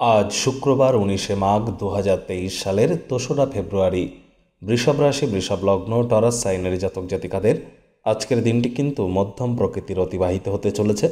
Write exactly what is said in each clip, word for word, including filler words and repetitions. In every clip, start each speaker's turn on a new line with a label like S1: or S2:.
S1: আজ শুক্রবার উনিশে মাঘ দু হাজার তেইশ সালের দোসরা ফেব্রুয়ারি। বৃষভ রাশি, বৃষভ লগ্ন, টরাস সাইনের জাতক জাতিকাদের আজকের দিনটি কিন্তু মধ্যম প্রকৃতির অতিবাহিত হতে চলেছে।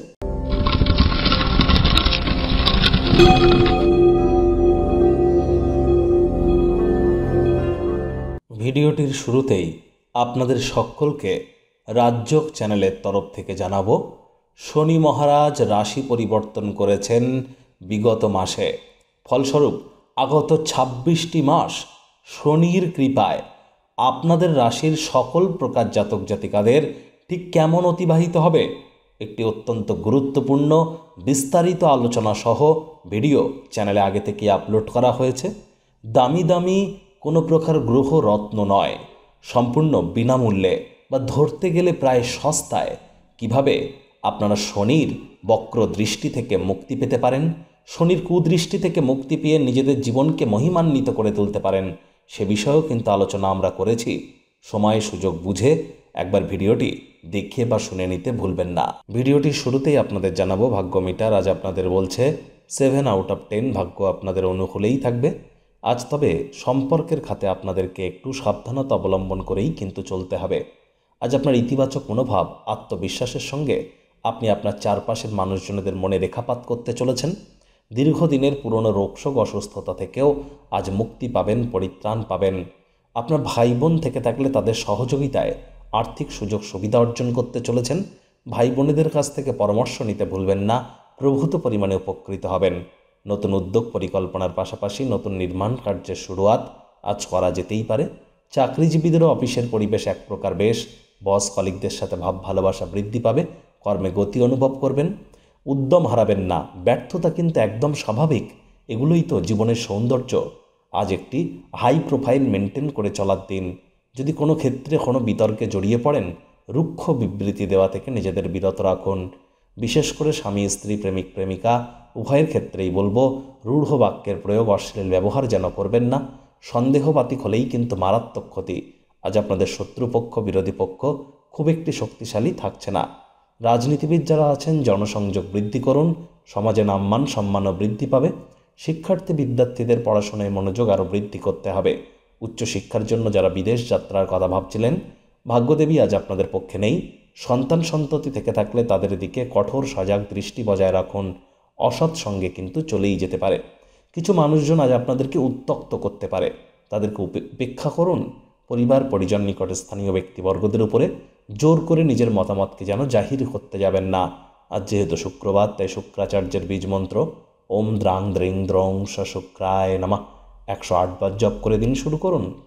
S1: ভিডিওটির শুরুতেই আপনাদের সকলকে রাজযোগ চ্যানেলের তরফ থেকে জানাবো, শনি মহারাজ রাশি পরিবর্তন করেছেন বিগত মাসে। ফলস্বরূপ আগত ছাব্বিশটি মাস শনির কৃপায় আপনাদের রাশির সকল প্রকার জাতক জাতিকাদের ঠিক কেমন অতিবাহিত হবে, একটি অত্যন্ত গুরুত্বপূর্ণ বিস্তারিত আলোচনা সহ ভিডিও চ্যানেলে আগে থেকে আপলোড করা হয়েছে। দামি দামি কোনো প্রকার গ্রহ রত্ন নয়, সম্পূর্ণ বিনামূল্যে বা ধরতে গেলে প্রায় সস্তায় কিভাবে আপনারা শনির বক্র দৃষ্টি থেকে মুক্তি পেতে পারেন, শনির কুদৃষ্টি থেকে মুক্তি পেয়ে নিজেদের জীবনকে মহিমান্বিত করে তুলতে পারেন, সে বিষয়েও কিন্তু আলোচনা আমরা করেছি। সময় সুযোগ বুঝে একবার ভিডিওটি দেখে বা শুনে নিতে ভুলবেন না। ভিডিওটির শুরুতেই আপনাদের জানাবো, ভাগ্য মিটার আজ আপনাদের বলছে সেভেন আউট অফ টেন ভাগ্য আপনাদের অনুকূলেই থাকবে। আজ তবে সম্পর্কের খাতে আপনাদেরকে একটু সাবধানতা অবলম্বন করেই কিন্তু চলতে হবে। আজ আপনার ইতিবাচক মনোভাব, আত্মবিশ্বাসের সঙ্গে আপনি আপনার চারপাশের মানুষজনদের মনে রেখাপাত করতে চলেছেন। দীর্ঘদিনের পুরনো রোগশোক অসুস্থতা থেকেও আজ মুক্তি পাবেন, পরিত্রাণ পাবেন। আপনার ভাই বোন থেকে থাকলে তাদের সহযোগিতায় আর্থিক সুযোগ সুবিধা অর্জন করতে চলেছেন। ভাই বোনেদের কাছ থেকে পরামর্শ নিতে ভুলবেন না, প্রভূত পরিমাণে উপকৃত হবেন। নতুন উদ্যোগ পরিকল্পনার পাশাপাশি নতুন নির্মাণ কার্যের শুরুয়াত আজ করা যেতেই পারে। চাকরিজীবীদেরও অফিসের পরিবেশ এক প্রকার বেশ, বস কলিগদের সাথে ভাব ভালোবাসা বৃদ্ধি পাবে, কর্মে গতি অনুভব করবেন। উদ্যম হারাবেন না, ব্যর্থতা কিন্তু একদম স্বাভাবিক, এগুলোই তো জীবনের সৌন্দর্য। আজ একটি হাই প্রোফাইল মেনটেন করে চলার দিন। যদি কোনো ক্ষেত্রে কোনো বিতর্কে জড়িয়ে পড়েন, রুক্ষ বিবৃতি দেওয়া থেকে নিজেদের বিরত রাখুন। বিশেষ করে স্বামী স্ত্রী, প্রেমিক প্রেমিকা উভয়ের ক্ষেত্রেই বলবো, রূঢ় বাক্যের প্রয়োগ, অশ্লীল ব্যবহার যেন করবেন না। সন্দেহবাতিক হলেই কিন্তু মারাত্মক ক্ষতি। আজ আপনাদের শত্রুপক্ষ, বিরোধী পক্ষ খুব একটি শক্তিশালী থাকছে না। রাজনীতিবিদ যারা আছেন, জনসংযোগ বৃদ্ধি করুন, সমাজে নামমান সম্মানও বৃদ্ধি পাবে। শিক্ষার্থী বিদ্যার্থীদের পড়াশোনায় মনোযোগ আরও বৃদ্ধি করতে হবে। উচ্চশিক্ষার জন্য যারা বিদেশ যাত্রার কথা ভাবছিলেন, ভাগ্যদেবী আজ আপনাদের পক্ষে নেই। সন্তান সন্ততি থেকে থাকলে তাদের দিকে কঠোর সজাগ দৃষ্টি বজায় রাখুন। অসৎ সঙ্গে কিন্তু চলেই যেতে পারে। কিছু মানুষজন আজ আপনাদেরকে উত্ত্যক্ত করতে পারে, তাদেরকে উপেক্ষা করুন। পরিবার পরিজন, নিকটে স্থানীয় ব্যক্তিবর্গদের উপরে জোর করে নিজের মতামতকে যেন জাহির করতে যাবেন না। আজ যেহেতু শুক্রবার, তাই শুক্রাচার্যের বীজ মন্ত্র ওম দ্রাং দ্রিং দ্রং স শুক্রায় নমঃ একশো আট বার জপ করে দিন শুরু করুন।